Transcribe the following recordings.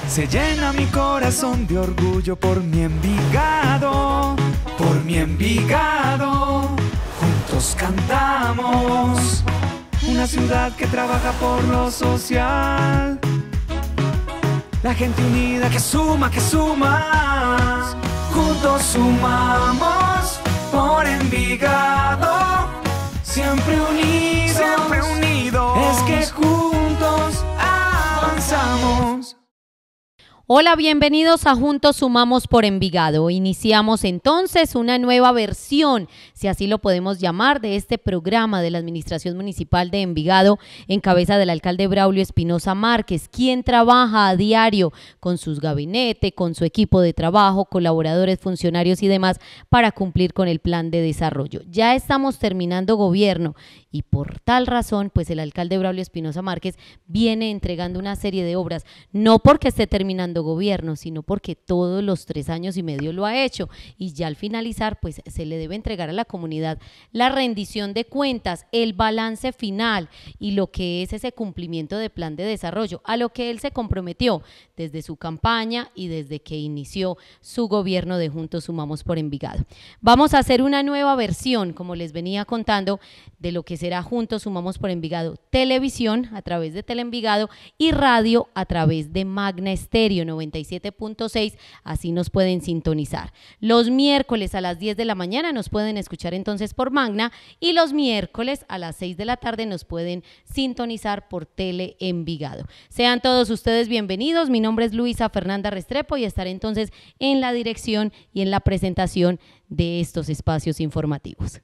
Se llena mi corazón de orgullo por mi Envigado, por mi Envigado. Juntos cantamos, una ciudad que trabaja por lo social. La gente unida que suma, que suma. Juntos sumamos por Envigado. Siempre unidos, siempre unidos. Es que juntos avanzamos. Hola, bienvenidos a Juntos Sumamos por Envigado. Iniciamos entonces una nueva versión, si así lo podemos llamar, de este programa de la Administración Municipal de Envigado en cabeza del alcalde Braulio Espinosa Márquez, quien trabaja a diario con sus gabinetes, con su equipo de trabajo, colaboradores, funcionarios y demás para cumplir con el plan de desarrollo. Ya estamos terminando gobierno y por tal razón, pues el alcalde Braulio Espinosa Márquez viene entregando una serie de obras, no porque esté terminando gobierno, sino porque todos los 3 años y medio lo ha hecho y ya al finalizar pues se le debe entregar a la comunidad la rendición de cuentas, el balance final y lo que es ese cumplimiento de plan de desarrollo, a lo que él se comprometió desde su campaña y desde que inició su gobierno de Juntos Sumamos por Envigado. Vamos a hacer una nueva versión, como les venía contando, de lo que será Juntos Sumamos por Envigado, televisión a través de Teleenvigado y radio a través de Magna Estéreo 97.6, así nos pueden sintonizar. Los miércoles a las 10 de la mañana nos pueden escuchar entonces por Magna y los miércoles a las 6 de la tarde nos pueden sintonizar por Teleenvigado. Sean todos ustedes bienvenidos, mi nombre es Luisa Fernanda Restrepo y estaré entonces en la dirección y en la presentación de estos espacios informativos.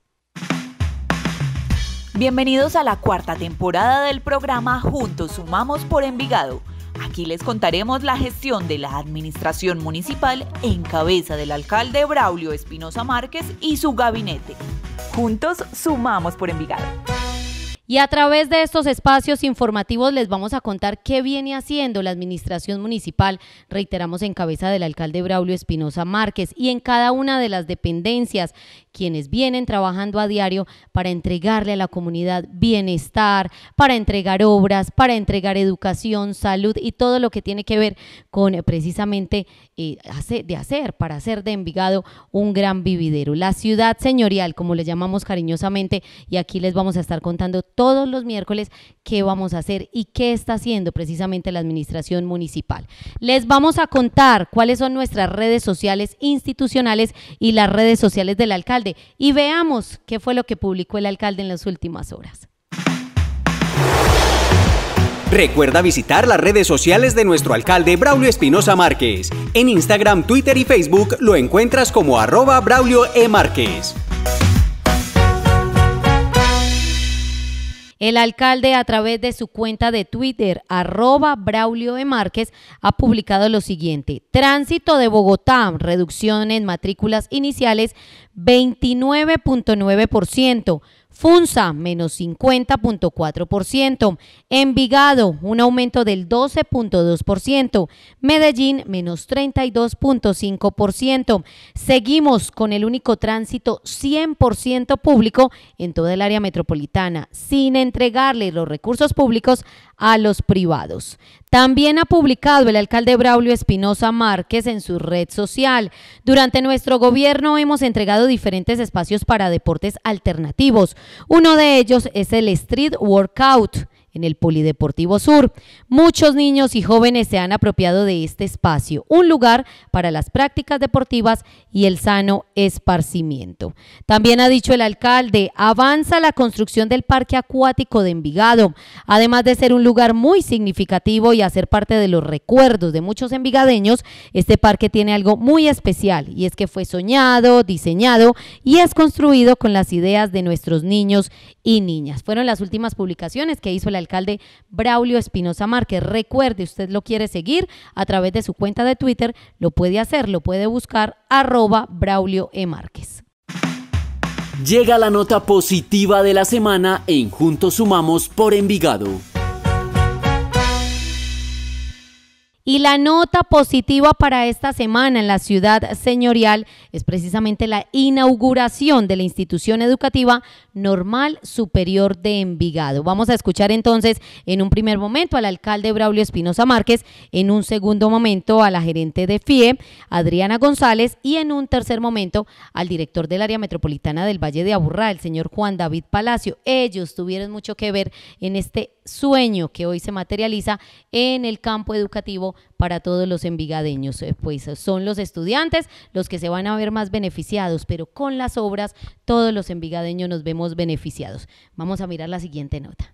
Bienvenidos a la 4ª temporada del programa Juntos Sumamos por Envigado. Aquí les contaremos la gestión de la administración municipal en cabeza del alcalde Braulio Espinosa Márquez y su gabinete. Juntos sumamos por Envigado. Y a través de estos espacios informativos les vamos a contar qué viene haciendo la administración municipal, reiteramos en cabeza del alcalde Braulio Espinosa Márquez y en cada una de las dependencias, quienes vienen trabajando a diario para entregarle a la comunidad bienestar, para entregar obras, para entregar educación, salud y todo lo que tiene que ver con precisamente para hacer de Envigado un gran vividero. La ciudad señorial, como le llamamos cariñosamente, y aquí les vamos a estar contando todos los miércoles qué vamos a hacer y qué está haciendo precisamente la administración municipal. Les vamos a contar cuáles son nuestras redes sociales institucionales y las redes sociales del alcalde y veamos qué fue lo que publicó el alcalde en las últimas horas. Recuerda visitar las redes sociales de nuestro alcalde Braulio Espinosa Márquez. En Instagram, Twitter y Facebook lo encuentras como @BraulioEMárquez. El alcalde a través de su cuenta de Twitter, @BraulioEMárquez, ha publicado lo siguiente: Tránsito de Bogotá, reducción en matrículas iniciales 29.9%, Funza, menos 50.4%, Envigado, un aumento del 12.2%, Medellín, menos 32.5%. Seguimos con el único tránsito 100% público en toda el área metropolitana, sin entregarle los recursos públicos a los privados. También ha publicado el alcalde Braulio Espinosa Márquez en su red social: durante nuestro gobierno hemos entregado diferentes espacios para deportes alternativos. Uno de ellos es el Street Workout en el Polideportivo Sur. Muchos niños y jóvenes se han apropiado de este espacio, un lugar para las prácticas deportivas y el sano esparcimiento. También ha dicho el alcalde: avanza la construcción del parque acuático de Envigado, además de ser un lugar muy significativo y hacer parte de los recuerdos de muchos envigadeños. Este parque tiene algo muy especial y es que fue soñado, diseñado y es construido con las ideas de nuestros niños y niñas. Fueron las últimas publicaciones que hizo el alcalde Braulio Espinosa Márquez. Recuerde, usted lo quiere seguir a través de su cuenta de Twitter, lo puede hacer, lo puede buscar @BraulioEMárquez. Llega la nota positiva de la semana en Juntos Sumamos por Envigado. Y la nota positiva para esta semana en la ciudad señorial es precisamente la inauguración de la institución educativa Normal Superior de Envigado. Vamos a escuchar entonces en un primer momento al alcalde Braulio Espinosa Márquez, en un segundo momento a la gerente de FIE, Adriana González, y en un tercer momento al director del área metropolitana del Valle de Aburrá, el señor Juan David Palacio. Ellos tuvieron mucho que ver en este sueño que hoy se materializa en el campo educativo para todos los envigadeños. Pues son los estudiantes los que se van a ver más beneficiados, pero con las obras todos los envigadeños nos vemos beneficiados. Vamos a mirar la siguiente nota.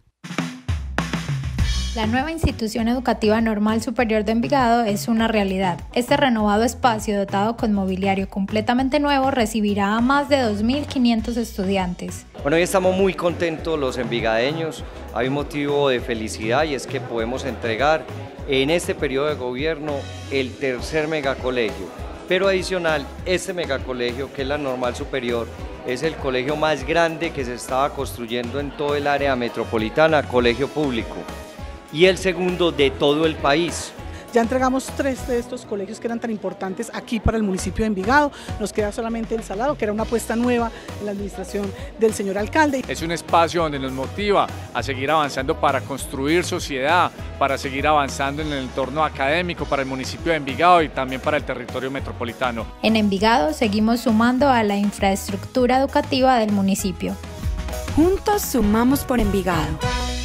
La nueva institución educativa Normal Superior de Envigado es una realidad. Este renovado espacio dotado con mobiliario completamente nuevo recibirá a más de 2.500 estudiantes. Bueno, hoy estamos muy contentos los envigadeños. Hay un motivo de felicidad y es que podemos entregar en este periodo de gobierno el tercer megacolegio. Pero adicional, este megacolegio, que es la Normal Superior, es el colegio más grande que se estaba construyendo en todo el área metropolitana, colegio público, y el segundo de todo el país. Ya entregamos 3 de estos colegios que eran tan importantes aquí para el municipio de Envigado. Nos queda solamente el Salado, que era una apuesta nueva en la administración del señor alcalde. Es un espacio donde nos motiva a seguir avanzando para construir sociedad, para seguir avanzando en el entorno académico para el municipio de Envigado y también para el territorio metropolitano. En Envigado seguimos sumando a la infraestructura educativa del municipio. Juntos sumamos por Envigado.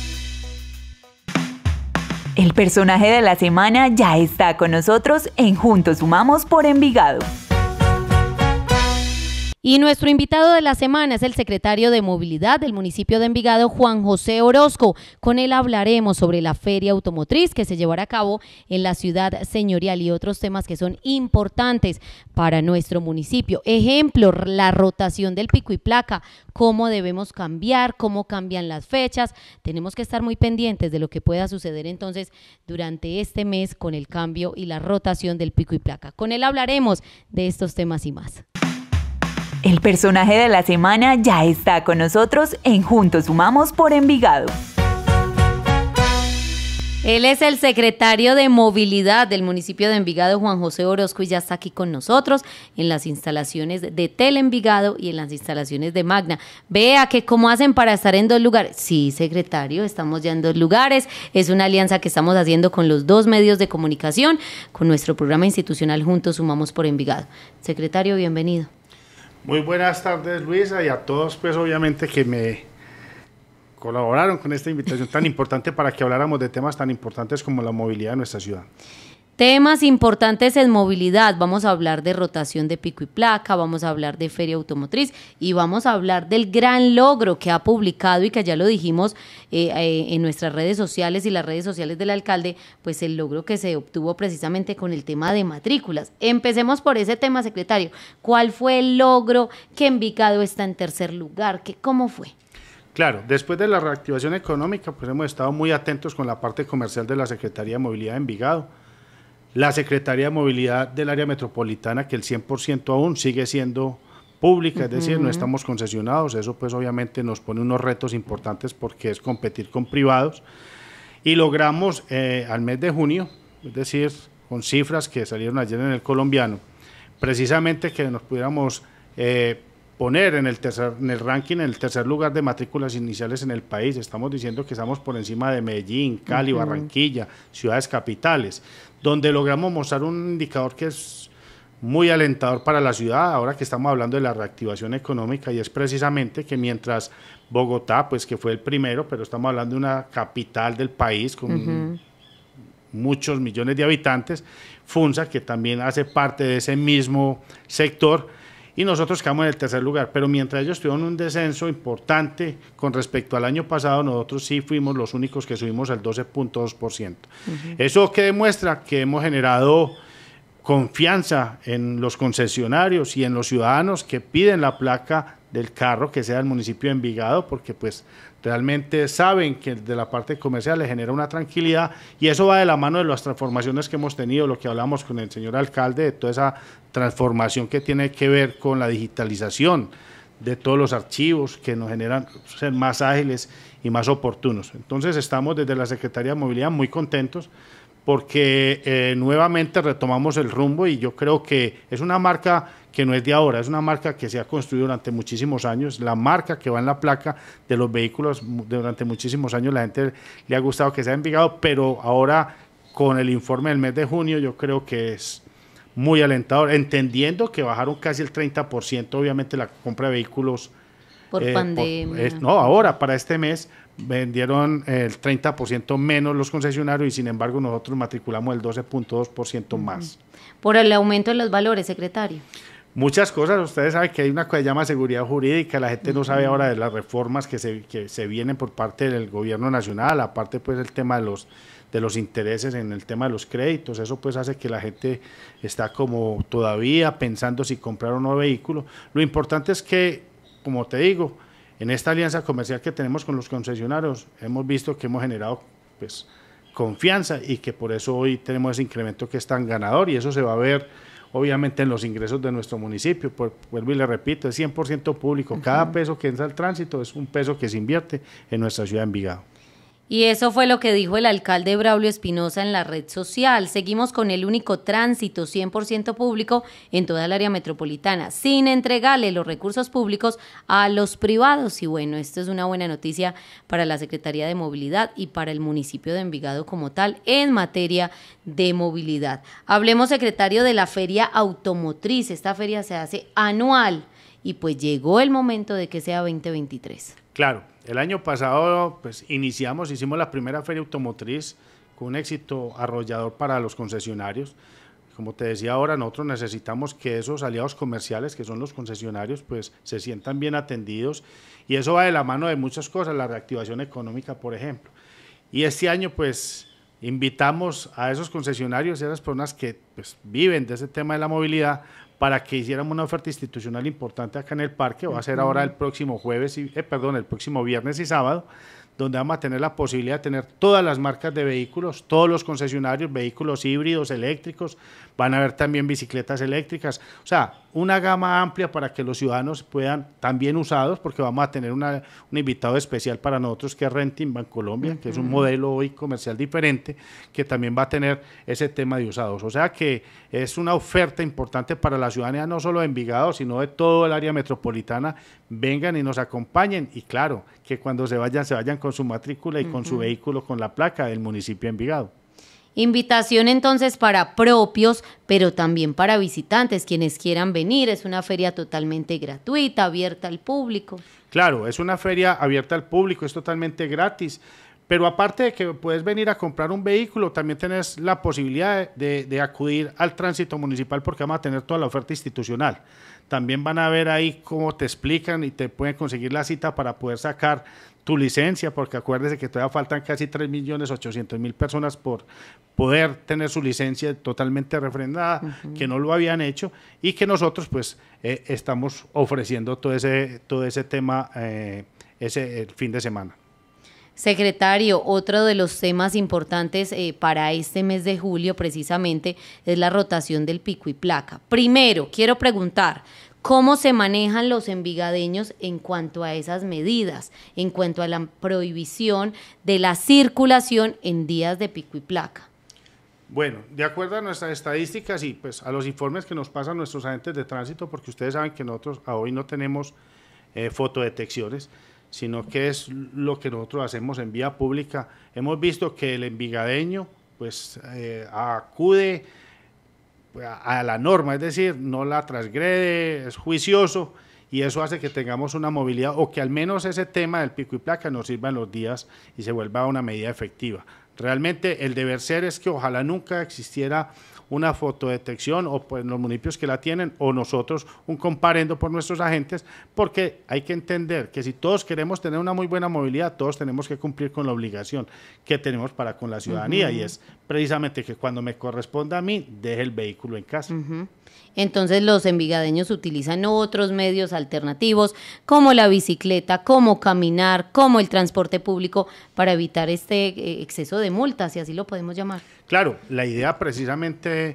El personaje de la semana ya está con nosotros en Juntos Sumamos por Envigado. Y nuestro invitado de la semana es el secretario de Movilidad del municipio de Envigado, Juan José Orozco. Con él hablaremos sobre la feria automotriz que se llevará a cabo en la ciudad señorial y otros temas que son importantes para nuestro municipio. Ejemplo, la rotación del pico y placa, cómo debemos cambiar, cómo cambian las fechas. Tenemos que estar muy pendientes de lo que pueda suceder entonces durante este mes con el cambio y la rotación del pico y placa. Con él hablaremos de estos temas y más. El personaje de la semana ya está con nosotros en Juntos Sumamos por Envigado. Él es el secretario de Movilidad del municipio de Envigado, Juan José Orozco, y ya está aquí con nosotros en las instalaciones de Envigado y en las instalaciones de Magna. Vea que cómo hacen para estar en 2 lugares. Sí, secretario, estamos ya en 2 lugares. Es una alianza que estamos haciendo con los 2 medios de comunicación, con nuestro programa institucional Juntos Sumamos por Envigado. Secretario, bienvenido. Muy buenas tardes, Luisa, y a todos, pues obviamente que me colaboraron con esta invitación tan importante para que habláramos de temas tan importantes como la movilidad de nuestra ciudad. Temas importantes en movilidad, vamos a hablar de rotación de pico y placa, vamos a hablar de feria automotriz y vamos a hablar del gran logro que ha publicado y que ya lo dijimos en nuestras redes sociales y las redes sociales del alcalde, pues el logro que se obtuvo precisamente con el tema de matrículas. Empecemos por ese tema, secretario. ¿Cuál fue el logro que Envigado está en tercer lugar? ¿Cómo fue? Claro, después de la reactivación económica, pues hemos estado muy atentos con la parte comercial de la Secretaría de Movilidad de Envigado. La Secretaría de Movilidad del área metropolitana, que el 100% aún sigue siendo pública, es decir, no estamos concesionados. Eso pues obviamente nos pone unos retos importantes porque es competir con privados. Y logramos al mes de junio, es decir, con cifras que salieron ayer en el Colombiano, precisamente que nos pudiéramos poner en el ranking, en el tercer lugar de matrículas iniciales en el país. Estamos diciendo que estamos por encima de Medellín, Cali, Barranquilla, ciudades capitales, donde logramos mostrar un indicador que es muy alentador para la ciudad, ahora que estamos hablando de la reactivación económica, y es precisamente que mientras Bogotá, pues que fue el primero, pero estamos hablando de una capital del país con muchos millones de habitantes, Funza, que también hace parte de ese mismo sector, y nosotros quedamos en el tercer lugar, pero mientras ellos tuvieron un descenso importante con respecto al año pasado, nosotros sí fuimos los únicos que subimos al 12.2%. Eso que demuestra que hemos generado confianza en los concesionarios y en los ciudadanos que piden la placa del carro que sea del municipio de Envigado, porque pues realmente saben que de la parte comercial les genera una tranquilidad, y eso va de la mano de las transformaciones que hemos tenido, lo que hablamos con el señor alcalde, de toda esa transformación que tiene que ver con la digitalización de todos los archivos que nos generan ser más ágiles y más oportunos. Entonces estamos desde la Secretaría de Movilidad muy contentos porque nuevamente retomamos el rumbo y yo creo que es una marca que no es de ahora, es una marca que se ha construido durante muchísimos años, la marca que va en la placa de los vehículos durante muchísimos años, la gente le ha gustado que sea Envigado, pero ahora con el informe del mes de junio yo creo que es muy alentador, entendiendo que bajaron casi el 30% obviamente la compra de vehículos por pandemia. Ahora para este mes vendieron el 30% menos los concesionarios y sin embargo nosotros matriculamos el 12.2% más. Por el aumento de los valores, secretario. Muchas cosas, ustedes saben que hay una cosa que se llama seguridad jurídica, la gente no sabe ahora de las reformas que se vienen por parte del gobierno nacional, aparte pues el tema de los intereses en el tema de los créditos, eso pues hace que la gente está como todavía pensando si comprar o no vehículo. Lo importante es que, como te digo, en esta alianza comercial que tenemos con los concesionarios, hemos visto que hemos generado pues confianza y que por eso hoy tenemos ese incremento que es tan ganador y eso se va a ver obviamente en los ingresos de nuestro municipio. Vuelvo y le repito, es 100% público, cada peso que entra al tránsito es un peso que se invierte en nuestra ciudad de Envigado. Y eso fue lo que dijo el alcalde Braulio Espinosa en la red social. Seguimos con el único tránsito 100% público en toda el área metropolitana, sin entregarle los recursos públicos a los privados. Y bueno, esto es una buena noticia para la Secretaría de Movilidad y para el municipio de Envigado como tal en materia de movilidad. Hablemos, secretario, de la Feria Automotriz. Esta feria se hace anual y pues llegó el momento de que sea 2023. Claro. El año pasado pues hicimos la primera feria automotriz con un éxito arrollador para los concesionarios. Como te decía ahora, nosotros necesitamos que esos aliados comerciales, que son los concesionarios, pues se sientan bien atendidos y eso va de la mano de muchas cosas, la reactivación económica, por ejemplo. Y este año pues invitamos a esos concesionarios y a esas personas que pues viven de ese tema de la movilidad para que hiciéramos una oferta institucional importante acá en el parque. Va a ser ahora el próximo el próximo viernes y sábado, donde vamos a tener la posibilidad de tener todas las marcas de vehículos, todos los concesionarios, vehículos híbridos, eléctricos, van a haber también bicicletas eléctricas, o sea, una gama amplia para que los ciudadanos puedan, también usados, porque vamos a tener un invitado especial para nosotros que es Renting Bancolombia, que es un modelo hoy comercial diferente, que también va a tener ese tema de usados, o sea que es una oferta importante para la ciudadanía, no solo de Envigado, sino de todo el área metropolitana, vengan y nos acompañen, y claro, que cuando se vayan con su matrícula y con su vehículo con la placa del municipio de Envigado. Invitación entonces para propios, pero también para visitantes, quienes quieran venir. Es una feria totalmente gratuita, abierta al público. Claro, es una feria abierta al público, es totalmente gratis, pero aparte de que puedes venir a comprar un vehículo, también tenés la posibilidad de acudir al tránsito municipal porque vamos a tener toda la oferta institucional. También van a ver ahí cómo te explican y te pueden conseguir la cita para poder sacar tu licencia, porque acuérdese que todavía faltan casi 3.800.000 personas por poder tener su licencia totalmente refrendada, que no lo habían hecho y que nosotros pues estamos ofreciendo todo ese tema el fin de semana. Secretario, otro de los temas importantes para este mes de julio precisamente es la rotación del pico y placa. Primero, quiero preguntar, ¿cómo se manejan los envigadeños en cuanto a esas medidas, en cuanto a la prohibición de la circulación en días de pico y placa? Bueno, de acuerdo a nuestras estadísticas y pues a los informes que nos pasan nuestros agentes de tránsito, porque ustedes saben que nosotros hoy no tenemos fotodetecciones, sino que es lo que nosotros hacemos en vía pública. Hemos visto que el envigadeño pues acude a la norma, es decir, no la transgrede, es juicioso y eso hace que tengamos una movilidad o que al menos ese tema del pico y placa nos sirva en los días y se vuelva una medida efectiva. Realmente el deber ser es que ojalá nunca existiera una fotodetección o pues los municipios que la tienen o nosotros un comparendo por nuestros agentes, porque hay que entender que si todos queremos tener una muy buena movilidad, todos tenemos que cumplir con la obligación que tenemos para con la ciudadanía y es precisamente que cuando me corresponda a mí, deje el vehículo en casa. Entonces los envigadeños utilizan otros medios alternativos como la bicicleta, como caminar, como el transporte público para evitar este exceso de multas, si así lo podemos llamar. Claro, la idea precisamente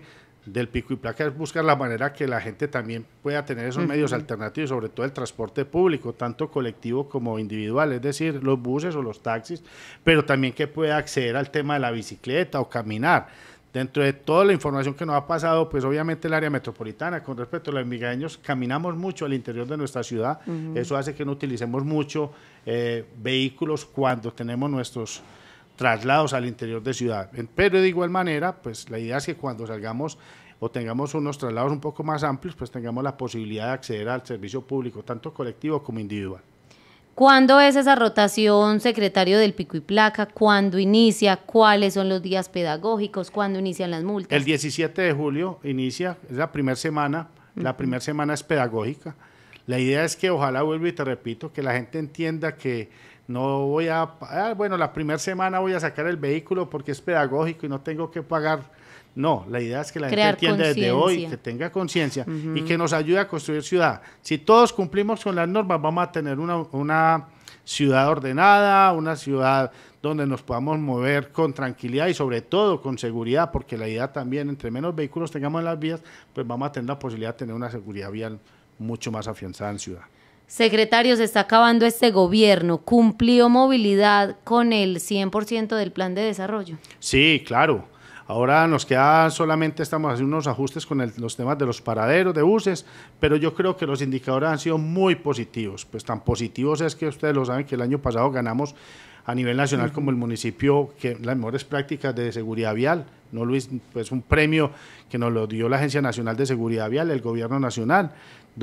del pico y placa es buscar la manera que la gente también pueda tener esos medios alternativos, sobre todo el transporte público, tanto colectivo como individual, es decir, los buses o los taxis, pero también que pueda acceder al tema de la bicicleta o caminar. Dentro de toda la información que nos ha pasado, pues obviamente el área metropolitana, con respecto a los envigadeños, caminamos mucho al interior de nuestra ciudad, eso hace que no utilicemos mucho vehículos cuando tenemos nuestros traslados al interior de ciudad, pero de igual manera, pues la idea es que cuando salgamos o tengamos unos traslados un poco más amplios, pues tengamos la posibilidad de acceder al servicio público, tanto colectivo como individual. ¿Cuándo es esa rotación, secretario del pico y placa? ¿Cuándo inicia? ¿Cuáles son los días pedagógicos? ¿Cuándo inician las multas? El 17 de julio inicia, es la primera semana, la primera semana es pedagógica. La idea es que ojalá, vuelvo y te repito, que la gente entienda que no voy bueno, la primera semana voy a sacar el vehículo porque es pedagógico y no tengo que pagar. No, la idea es que la gente entienda desde hoy, que tenga conciencia y que nos ayude a construir ciudad. Si todos cumplimos con las normas, vamos a tener una ciudad ordenada, una ciudad donde nos podamos mover con tranquilidad y sobre todo con seguridad, porque la idea también, entre menos vehículos tengamos en las vías, pues vamos a tener la posibilidad de tener una seguridad vial mucho más afianzada en ciudad. Secretario, se está acabando este gobierno. ¿Cumplió movilidad con el 100% del plan de desarrollo? Sí, claro. Ahora nos queda solamente, estamos haciendo unos ajustes con los temas de los paraderos de buses, pero yo creo que los indicadores han sido muy positivos. Pues tan positivos es que ustedes lo saben que el año pasado ganamos a nivel nacional como el municipio que las mejores prácticas de seguridad vial. No, Luis, pues un premio que nos lo dio la Agencia Nacional de Seguridad Vial, el Gobierno Nacional,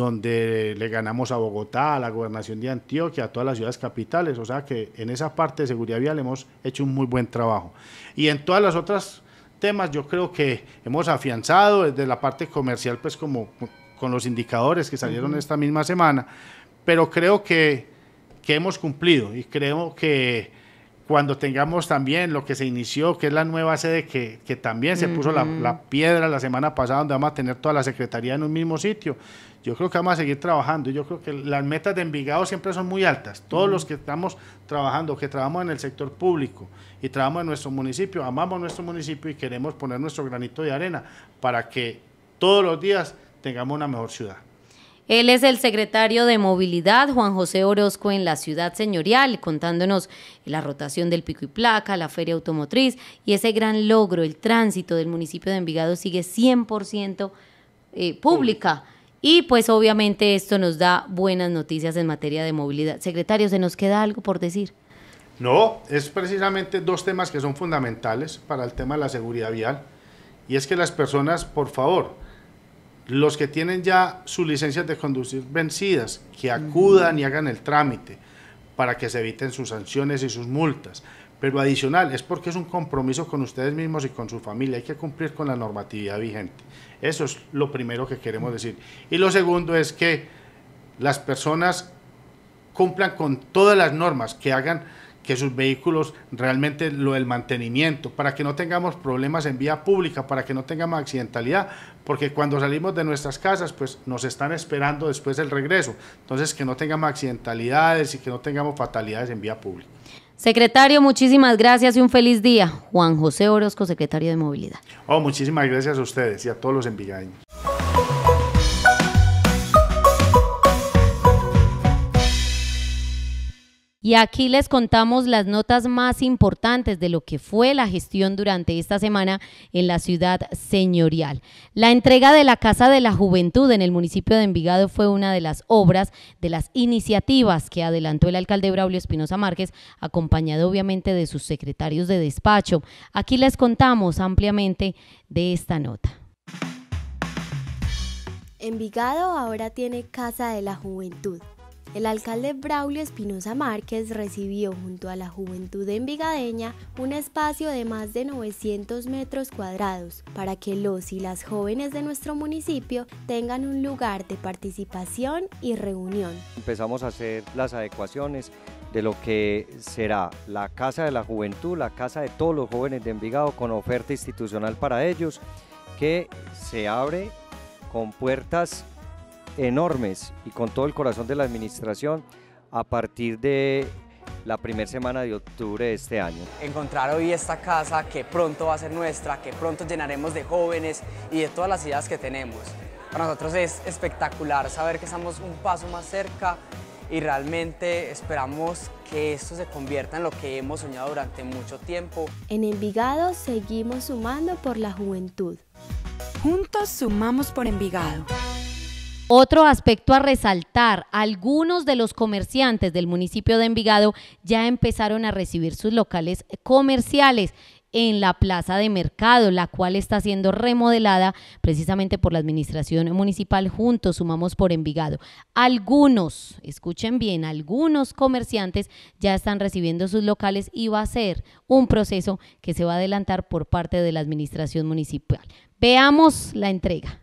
donde le ganamos a Bogotá, a la Gobernación de Antioquia, a todas las ciudades capitales. O sea que en esa parte de seguridad vial hemos hecho un muy buen trabajo. Y en todas las otras temas yo creo que hemos afianzado desde la parte comercial, pues como con los indicadores que salieron esta misma semana, pero creo que hemos cumplido y creo que cuando tengamos también lo que se inició, que es la nueva sede que también se puso la piedra la semana pasada, donde vamos a tener toda la secretaría en un mismo sitio, yo creo que vamos a seguir trabajando. Yo creo que las metas de Envigado siempre son muy altas. Todos los que estamos trabajando, que trabajamos en el sector público y trabajamos en nuestro municipio, amamos nuestro municipio y queremos poner nuestro granito de arena para que todos los días tengamos una mejor ciudad. Él es el secretario de Movilidad, Juan José Orozco, en la ciudad señorial, contándonos la rotación del pico y placa, la feria automotriz y ese gran logro, el tránsito del municipio de Envigado sigue 100% pública. Y pues obviamente esto nos da buenas noticias en materia de movilidad. Secretario, ¿se nos queda algo por decir? No, es precisamente dos temas que son fundamentales para el tema de la seguridad vial. Y es que las personas, por favor, los que tienen ya sus licencias de conducir vencidas, que acudan y hagan el trámite para que se eviten sus sanciones y sus multas. Pero adicional, es porque es un compromiso con ustedes mismos y con su familia, hay que cumplir con la normatividad vigente. Eso es lo primero que queremos decir. Y lo segundo es que las personas cumplan con todas las normas, que hagan que sus vehículos realmente el mantenimiento, para que no tengamos problemas en vía pública, para que no tengamos accidentalidad, porque cuando salimos de nuestras casas, pues nos están esperando después el regreso. Entonces, que no tengamos accidentalidades y que no tengamos fatalidades en vía pública. Secretario, muchísimas gracias y un feliz día. Juan José Orozco, secretario de Movilidad. Muchísimas gracias a ustedes y a todos los envigadeños. Y aquí les contamos las notas más importantes de lo que fue la gestión durante esta semana en la ciudad señorial. La entrega de la Casa de la Juventud en el municipio de Envigado fue una de las obras, de las iniciativas que adelantó el alcalde Braulio Espinosa Márquez, acompañado obviamente de sus secretarios de despacho. Aquí les contamos ampliamente de esta nota. Envigado ahora tiene Casa de la Juventud. El alcalde Braulio Espinosa Márquez recibió junto a la juventud envigadeña un espacio de más de 900 metros cuadrados para que los y las jóvenes de nuestro municipio tengan un lugar de participación y reunión. Empezamos a hacer las adecuaciones de lo que será la Casa de la Juventud, la casa de todos los jóvenes de Envigado con oferta institucional para ellos, que se abre con puertas enormes y con todo el corazón de la administración a partir de la primera semana de octubre de este año. Encontrar hoy esta casa que pronto va a ser nuestra, que pronto llenaremos de jóvenes y de todas las ideas que tenemos. Para nosotros es espectacular saber que estamos un paso más cerca y realmente esperamos que esto se convierta en lo que hemos soñado durante mucho tiempo. En Envigado seguimos sumando por la juventud. Juntos sumamos por Envigado. Otro aspecto a resaltar, algunos de los comerciantes del municipio de Envigado ya empezaron a recibir sus locales comerciales en la plaza de mercado, la cual está siendo remodelada precisamente por la administración municipal. Juntos sumamos por Envigado. Algunos, escuchen bien, algunos comerciantes ya están recibiendo sus locales y va a ser un proceso que se va a adelantar por parte de la administración municipal. Veamos la entrega.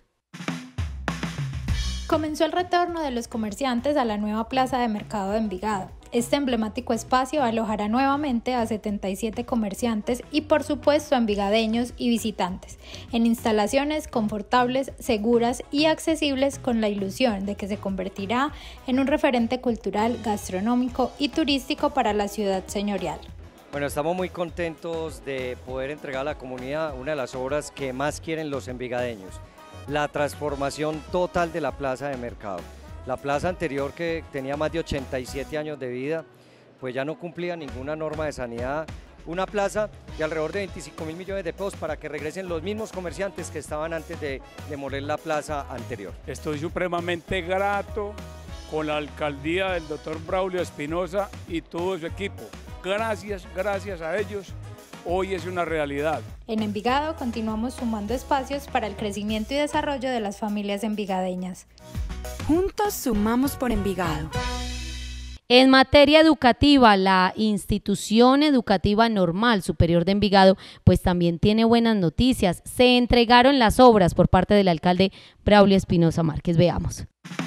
Comenzó el retorno de los comerciantes a la nueva plaza de mercado de Envigado. Este emblemático espacio alojará nuevamente a 77 comerciantes y por supuesto a envigadeños y visitantes, en instalaciones confortables, seguras y accesibles, con la ilusión de que se convertirá en un referente cultural, gastronómico y turístico para la ciudad señorial. Bueno, estamos muy contentos de poder entregar a la comunidad una de las obras que más quieren los envigadeños: la transformación total de la plaza de mercado. La plaza anterior, que tenía más de 87 años de vida, pues ya no cumplía ninguna norma de sanidad. Una plaza de alrededor de 25.000 millones de pesos para que regresen los mismos comerciantes que estaban antes de demoler la plaza anterior. Estoy supremamente grato con la alcaldía del doctor Braulio Espinosa y todo su equipo. Gracias a ellos. Hoy es una realidad. En Envigado continuamos sumando espacios para el crecimiento y desarrollo de las familias envigadeñas. Juntos sumamos por Envigado. En materia educativa, la institución educativa normal superior de Envigado pues también tiene buenas noticias. Se entregaron las obras por parte del alcalde Braulio Espinosa Márquez. Veamos.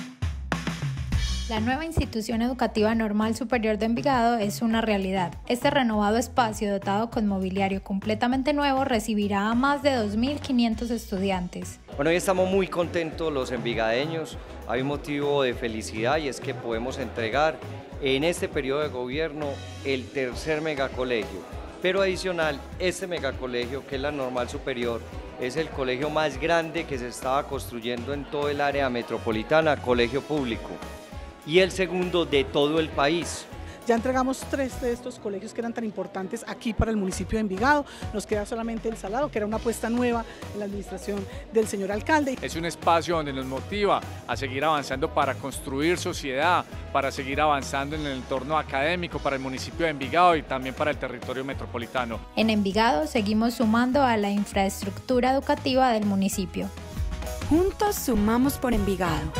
La nueva institución educativa normal superior de Envigado es una realidad. Este renovado espacio, dotado con mobiliario completamente nuevo, recibirá a más de 2.500 estudiantes. Bueno, hoy estamos muy contentos los envigadeños. Hay un motivo de felicidad y es que podemos entregar en este periodo de gobierno el tercer megacolegio. Pero adicional, este megacolegio, que es la normal superior, es el colegio más grande que se estaba construyendo en todo el área metropolitana, colegio público, y el segundo de todo el país. Ya entregamos 3 de estos colegios que eran tan importantes aquí para el municipio de Envigado. Nos queda solamente el Salado, que era una apuesta nueva en la administración del señor alcalde. Es un espacio donde nos motiva a seguir avanzando para construir sociedad, para seguir avanzando en el entorno académico para el municipio de Envigado y también para el territorio metropolitano. En Envigado seguimos sumando a la infraestructura educativa del municipio. Juntos sumamos por Envigado.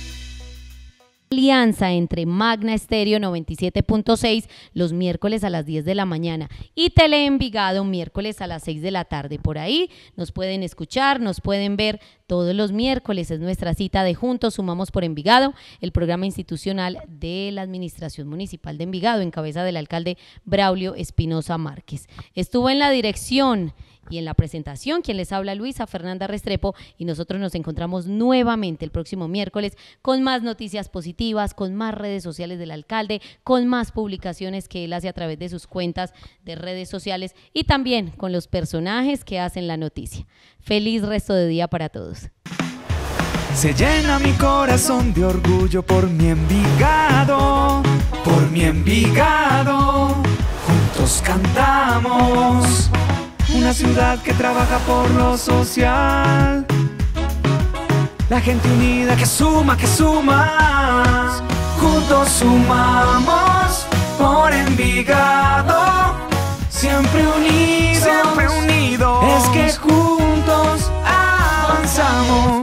Alianza entre Magna Estéreo 97.6 los miércoles a las 10 de la mañana y Tele Envigado miércoles a las 6 de la tarde. Por ahí nos pueden escuchar, nos pueden ver todos los miércoles. Es nuestra cita de Juntos Sumamos por Envigado, el programa institucional de la Administración Municipal de Envigado en cabeza del alcalde Braulio Espinosa Márquez. Estuvo en la dirección y en la presentación quien les habla, Luisa Fernanda Restrepo, y nosotros nos encontramos nuevamente el próximo miércoles con más noticias positivas, con más redes sociales del alcalde, con más publicaciones que él hace a través de sus cuentas de redes sociales y también con los personajes que hacen la noticia. Feliz resto de día para todos. Se llena mi corazón de orgullo por mi Envigado, por mi Envigado. Juntos cantamos. Una ciudad que trabaja por lo social. La gente unida que suma, que suma. Juntos sumamos por Envigado. Siempre unidos, siempre unidos. Es que juntos avanzamos.